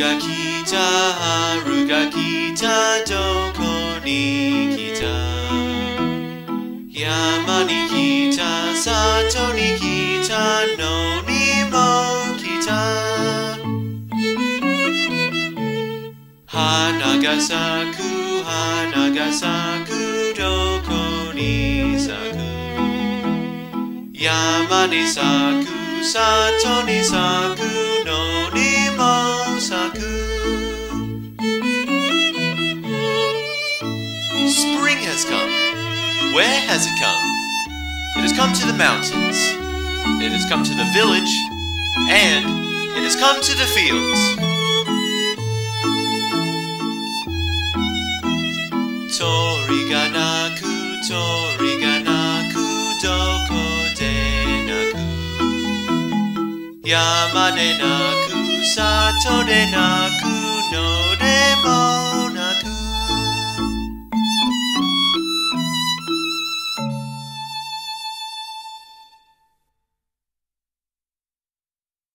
が来た春が来たどこに来た山に来た里に来た野にも来た花が咲く花が咲くどこに咲く山に咲く里に咲く野にも咲く Spring has come. Where has it come? It has come to the mountains. It has come to the village. And it has come to the fields. 鳥が鳴く鳥が鳴くどこで鳴く山で鳴く里で鳴く野